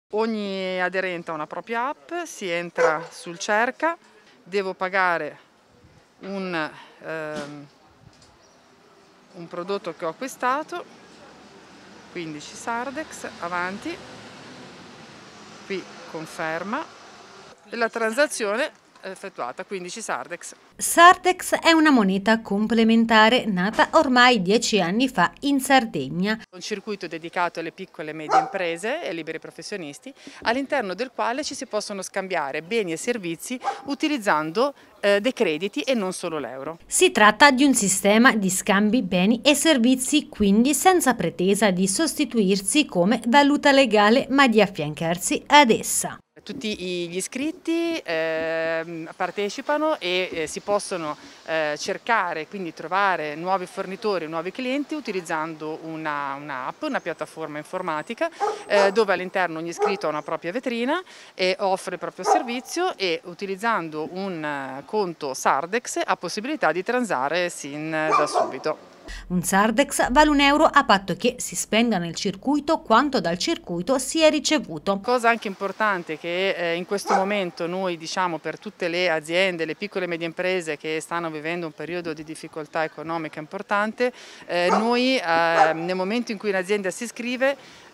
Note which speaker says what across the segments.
Speaker 1: Ogni aderente ha una propria app, si entra sul Cerca, devo pagare un prodotto che ho acquistato, 15 Sardex, avanti, qui conferma e la transazione è effettuata, 15 Sardex.
Speaker 2: Sardex è una moneta complementare nata ormai 10 anni fa in Sardegna.
Speaker 1: Un circuito dedicato alle piccole e medie imprese e ai liberi professionisti, all'interno del quale ci si possono scambiare beni e servizi utilizzando dei crediti e non solo l'euro.
Speaker 2: Si tratta di un sistema di scambi beni e servizi, quindi senza pretesa di sostituirsi come valuta legale, ma di affiancarsi ad essa.
Speaker 1: Tutti gli iscritti partecipano e si possono cercare, quindi trovare nuovi fornitori, nuovi clienti utilizzando un'app, una piattaforma informatica dove all'interno ogni iscritto ha una propria vetrina e offre il proprio servizio e utilizzando un conto Sardex ha possibilità di transare sin da subito.
Speaker 2: Un Sardex vale €1 a patto che si spenda nel circuito quanto dal circuito si è ricevuto.
Speaker 1: Cosa anche importante che in questo momento noi diciamo per tutte le aziende, le piccole e medie imprese che stanno vivendo un periodo di difficoltà economica importante, noi nel momento in cui un'azienda si iscrive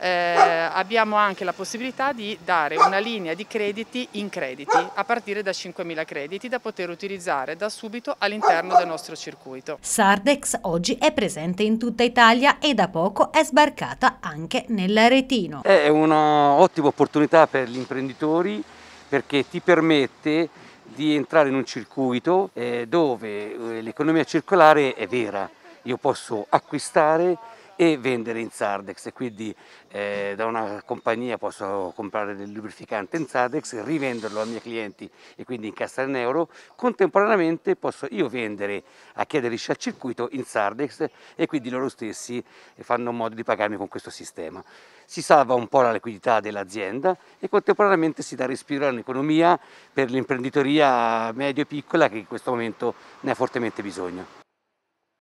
Speaker 1: abbiamo anche la possibilità di dare una linea di crediti in crediti a partire da 5.000 crediti da poter utilizzare da subito all'interno del nostro circuito.
Speaker 2: Sardex oggi è presente in tutta Italia e da poco è sbarcata anche nell'Aretino.
Speaker 3: È un'ottima opportunità per gli imprenditori perché ti permette di entrare in un circuito dove l'economia circolare è vera. Io posso acquistare e vendere in Sardex e quindi da una compagnia posso comprare del lubrificante in Sardex, rivenderlo ai miei clienti e quindi incassare in euro. Contemporaneamente posso io vendere a chi aderisce al circuito in Sardex e quindi loro stessi fanno modo di pagarmi con questo sistema. Si salva un po' la liquidità dell'azienda e contemporaneamente si dà respiro all'economia per l'imprenditoria medio e piccola che in questo momento ne ha fortemente bisogno.